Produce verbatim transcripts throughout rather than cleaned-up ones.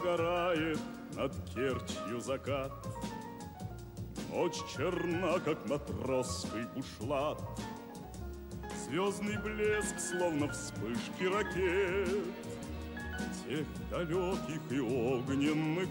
Загорает над Керчью закат. Ночь черна, как матросский бушлат. Звездный блеск, словно вспышки ракет тех далеких и огненных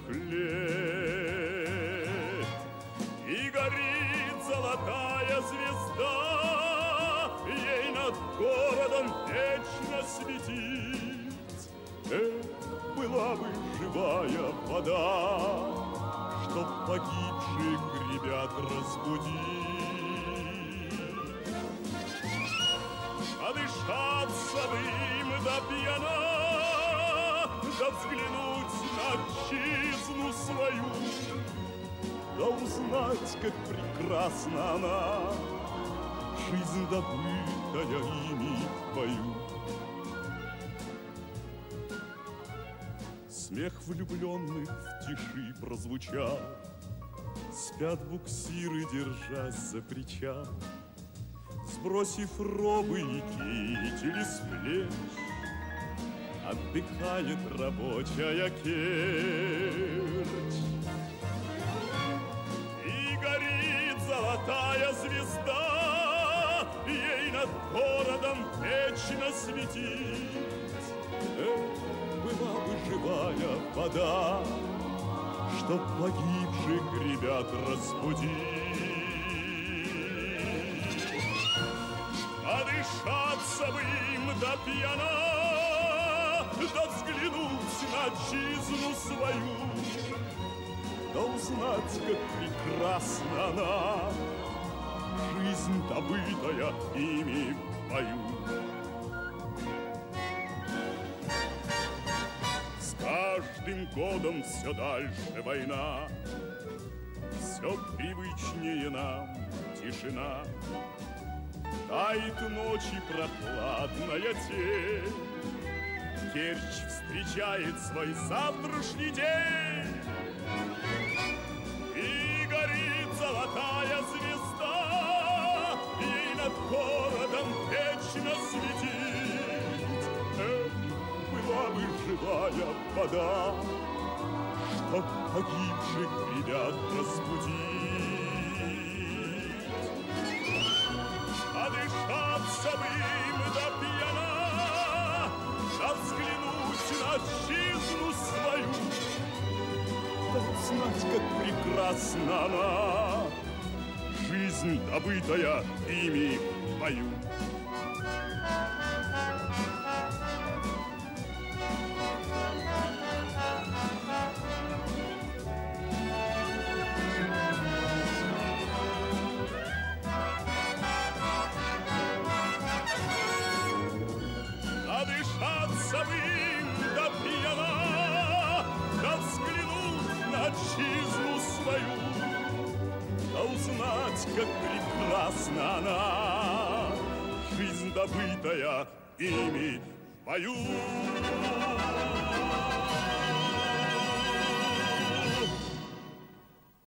лет. И горит золотая звезда, ей над городом вечно светить. Эх, была бы живая вода, чтоб погибших ребят разбудить. Надышаться бы им до пьяна, да взглянуть на отчизну свою, да узнать, как прекрасна она, жизнь, добытая ими в бою. Смех влюбленных в тиши прозвучал, спят буксиры, держась за причал. Сбросив робы и кители с плеч, отдыхает рабочая Керчь. И горит золотая звезда, ей над городом вечно светить. Эх, была бы живая вода, чтоб погибших ребят разбудить. Надышаться бы им до пьяна, да взглянуть на отчизну свою, да узнать, как прекрасна она, жизнь, добытая ими в бою. С каждым годом все дальше война, все привычнее нам тишина. Тает ночи прохладная тень, Керчь встречает свой завтрашний день. И горит золотая звезда, ей над городом вечно светить. Эх, была бы живая вода, чтоб погибших ребят разбудить. Надышаться бы им до пьяна, да взглянуть на отчизну свою, да узнать, как прекрасна она, жизнь, добытая ими в бою. Надышаться бы им до пьяна, да взглянуть на отчизну свою, да узнать, как прекрасна она, жизнь, добытая ими в бою.